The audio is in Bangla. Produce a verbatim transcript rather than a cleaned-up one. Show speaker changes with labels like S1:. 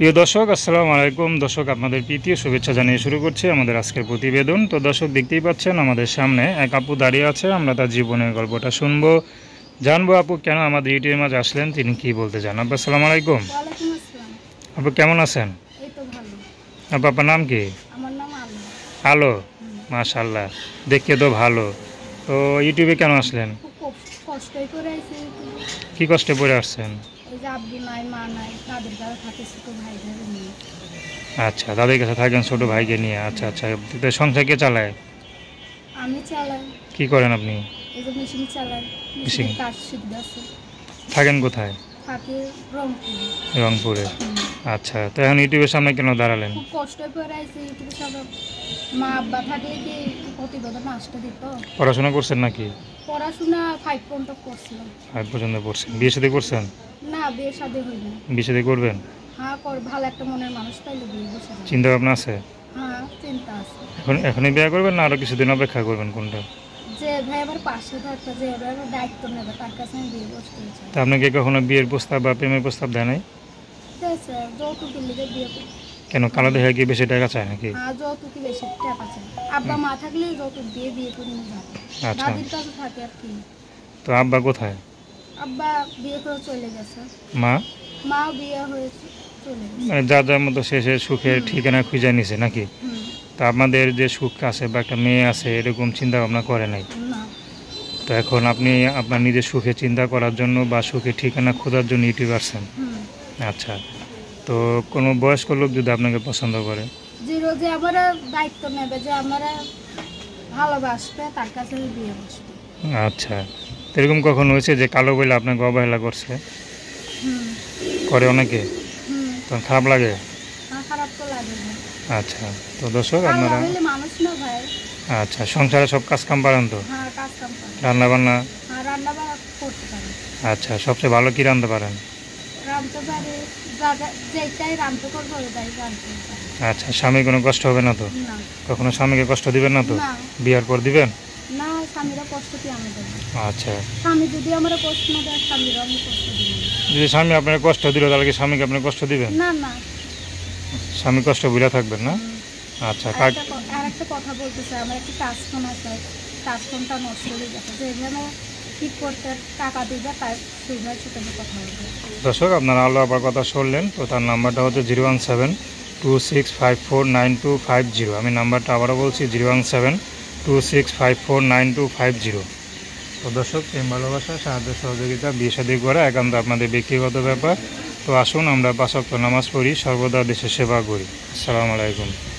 S1: প্রিয় দর্শক, আসসালামু আলাইকুম। দর্শক, আপনাদের প্রীতি ও শুভেচ্ছা জানিয়ে শুরু করছি আমাদের আজকের প্রতিবেদন। তো দর্শক, দেখতেই পাচ্ছেন আমাদের সামনে এক আপু দাঁড়িয়ে আছে। আমরা তার জীবনের গল্পটা শুনবো, জানবো আপু কেন আমাদের ইউটিউবের মাঝে আসলেন, তিনি কি বলতে চান। আপু আসসালামু আলাইকুম।
S2: ওয়ালাইকুম আসসালাম।
S1: আপু কেমন আছেন?
S2: এই তো ভালো।
S1: আপু আপনার নাম কি?
S2: আমার নাম আলো।
S1: আলো, মাশাআল্লাহ, দেখতে তো ভালো। তো ইউটিউবে কেন আসলেন?
S2: খুব কষ্টই করে আইছি।
S1: কি কষ্টে পড়ে আসছেন?
S2: এই যে আব্বু নাই, মা নাই, তাদের কাছে থাকে ছোট ভাই ভাই নিয়ে।
S1: আচ্ছা, তাদের কাছে থাকেন ছোট ভাইকে নিয়ে। আচ্ছা আচ্ছা, তো সংসার কে চালায়?
S2: আমি চালাই।
S1: কি করেন আপনি?
S2: এই যে মেশিন চালাই।
S1: মেশিন?
S2: মেশিন কাজ শিখতে আছে।
S1: থাকেন কোথায়?
S2: থাকে রংপুরে।
S1: রংপুরে।
S2: হুম।
S1: আচ্ছা, তো এখন ইউটিউবের সামনে কেন দাঁড়ালেন?
S2: খুব কষ্টই করে আইছি ইউটিউবে সব। মা আব্বা থাকলে কি প্রতিবেদন আসতে দিত।
S1: পড়াশোনা করছেন নাকি?
S2: পড়াশোনা ফাইভ পর্যন্ত করছিলাম।
S1: ফাইভ পর্যন্ত পড়ছেন। বিয়ে শাদী করছেন?
S2: না, বিয়ে শাদী হয়নি।
S1: বিয়ে শাদী করবেন?
S2: হ্যাঁ, কর ভালো একটা মনের মানুষ পাইলে বিয়ে বসে যাবে।
S1: চিন্তা ভাবনা আছে?
S2: হ্যাঁ, চিন্তা আছে।
S1: এখন এখনই বিয়ে করবেন না আরও কিছুদিন অপেক্ষা করবেন, কোনটা?
S2: যে ভাই আমার পাশে থাকতে, যে ভাই আমার দায়িত্ব নেবে, তার কাছে আমি বিয়ে বসতে চাই।
S1: তা আপনাকে কখনো বিয়ের প্রস্তাব বা প্রেমের প্রস্তাব দেয় নাই?
S2: ঠিক আছে, যৌতুকের লিগে বিয়ে করি।
S1: কেন, কালো দেখে কি বেশি টাকা চায় নাকি?
S2: হ্যাঁ, যৌতুকি বেশি টাকা চাই। আব্বা মা থাকলে যৌতুক দিয়ে বিয়ে করে নিয়ে যাবে।
S1: আচ্ছা,
S2: দাদির কাছে থাকে আর কি।
S1: তো আব্বা কোথায়?
S2: আব্বা বিয়ে করে চলে গেছে।
S1: মা?
S2: মাও বিয়ে হয়েছে, চলে গেছে।
S1: মানে যার যার মতো শেষে সুখের ঠিকানা খুঁজে নিছে নাকি?
S2: হুম।
S1: তা আপনাদের যে সুখ আছে বা একটা মেয়ে আছে, এরকম চিন্তা ভাবনা করে নাই?
S2: না।
S1: তো এখন আপনি আপনার নিজের সুখে চিন্তা করার জন্য বা সুখের ঠিকানা খোঁজার জন্য ইউটিউব আসছেন?
S2: হুম।
S1: আচ্ছা, তো কোনো বয়স্ক লোক যদি আপনাকে পছন্দ করে?
S2: জিরো যে আমার দায়িত্ব নেবে, যে আমার ভালোবাসবে, তার কাছে আমি বিয়ে বসবো।
S1: আচ্ছা, তো এরকম কখন হয়েছে যে কালো বলে আপনাকে অবহেলা করছে?
S2: হুম।
S1: করে অনেকে,
S2: হুম।
S1: তখন খারাপ লাগে?
S2: হ্যাঁ, খারাপ তো লাগে না।
S1: আচ্ছা, তো দর্শক
S2: কালো
S1: আপনারা,
S2: হইলে মানুষ না ভাই।
S1: আচ্ছা, সংসারে সব কাজ কাম পারেন তো?
S2: হ্যাঁ, কাজ কাম পারে।
S1: রান্না বান্না?
S2: হ্যাঁ, রান্না বান্না করতে পারে।
S1: আচ্ছা, সবচেয়ে ভালো কি রাঁধতে পারেন?
S2: রাঁধতে পারে, যা যা- যেটাই রাঁধতে করবো ওটাই রাঁধতে পারে।
S1: আচ্ছা, স্বামীর কোনো কষ্ট হবে না তো?
S2: না।
S1: কখনো স্বামীকে কষ্ট দিবেন না তো?
S2: না।
S1: বিয়ার পর দিবেন?
S2: না, স্বামীরা কষ্ট কি আমি দেবো?
S1: আচ্ছা,
S2: স্বামী যদি আমার কষ্ট না দেয়, স্বামীরা আমি কষ্ট দিব না।
S1: যদি স্বামী আপনার কষ্ট দিল, তাহলে কি স্বামীকে আপনি কষ্ট দিবেন?
S2: না না।
S1: স্বামী কষ্ট বুঝে থাকবেন না?
S2: হুম।
S1: আচ্ছা,
S2: আর
S1: কাক
S2: একটা ক- আর একটা কথা বলতে চাই, আমার একটি টাচ ফোন আছে। টাচ ফোনটা নষ্ট হয়ে গেছে, যে এখানে ঠিক করতে টাকা দিবে, তাই সেইভাবে সাথে আমি কথা বলবো।
S1: দর্শক, আপনারা আলো আবার কথা শুনলেন। তো তার নাম্বারটা হচ্ছে zero one seven two six five four nine two five zero. আমি নাম্বারটা আবারও বলছি, zero one seven two six five four nine two five zero. তো দর্শক, প্রেম ভালোবাসা, সাহায্য সহযোগিতা, বিয়ে শাদী করা একান্ত আপনাদের ব্যক্তিগত ব্যাপার। তো আসুন আমরা পাঁচ ওয়াক্ত নামাজ পড়ি, সর্বদা দেশের সেবা করি। আসসালামু আলাইকুম।